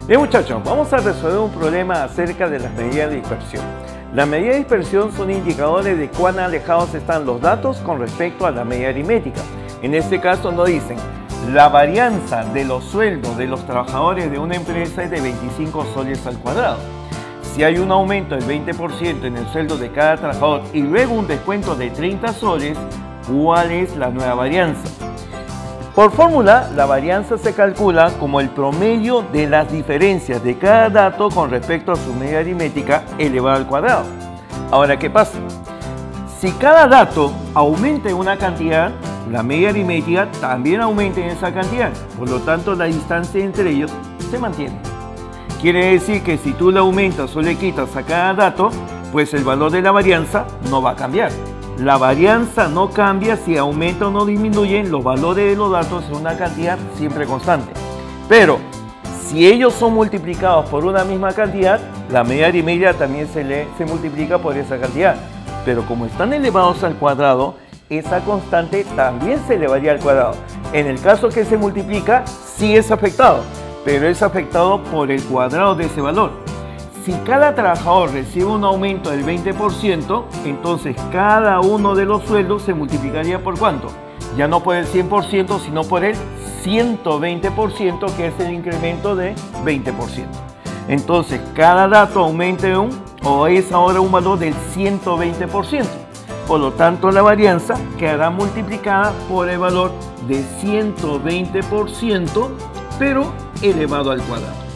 Bien muchachos, vamos a resolver un problema acerca de las medidas de dispersión. Las medidas de dispersión son indicadores de cuán alejados están los datos con respecto a la media aritmética. En este caso nos dicen, la varianza de los sueldos de los trabajadores de una empresa es de 25 soles al cuadrado. Si hay un aumento del 20% en el sueldo de cada trabajador y luego un descuento de 30 soles, ¿cuál es la nueva varianza? Por fórmula, la varianza se calcula como el promedio de las diferencias de cada dato con respecto a su media aritmética elevado al cuadrado. Ahora, ¿qué pasa? Si cada dato aumenta en una cantidad, la media aritmética también aumenta en esa cantidad. Por lo tanto, la distancia entre ellos se mantiene. Quiere decir que si tú le aumentas o le quitas a cada dato, pues el valor de la varianza no va a cambiar. La varianza no cambia si aumenta o no disminuyen los valores de los datos en una cantidad siempre constante. Pero si ellos son multiplicados por una misma cantidad, la media aritmética también se multiplica por esa cantidad. Pero como están elevados al cuadrado, esa constante también se elevaría al cuadrado. En el caso que se multiplica, sí es afectado, pero es afectado por el cuadrado de ese valor. Si cada trabajador recibe un aumento del 20%, entonces cada uno de los sueldos se multiplicaría por ¿cuánto? Ya no por el 100%, sino por el 120%, que es el incremento de 20%. Entonces, cada dato aumenta o es ahora un valor del 120%. Por lo tanto, la varianza quedará multiplicada por el valor de 120%, pero elevado al cuadrado.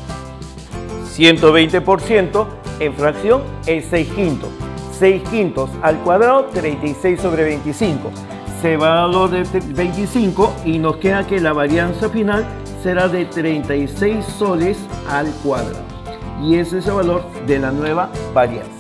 120% en fracción es 6 quintos. 6 quintos al cuadrado, 36 sobre 25. Se va al valor de 25 y nos queda que la varianza final será de 36 soles al cuadrado. Y ese es el valor de la nueva varianza.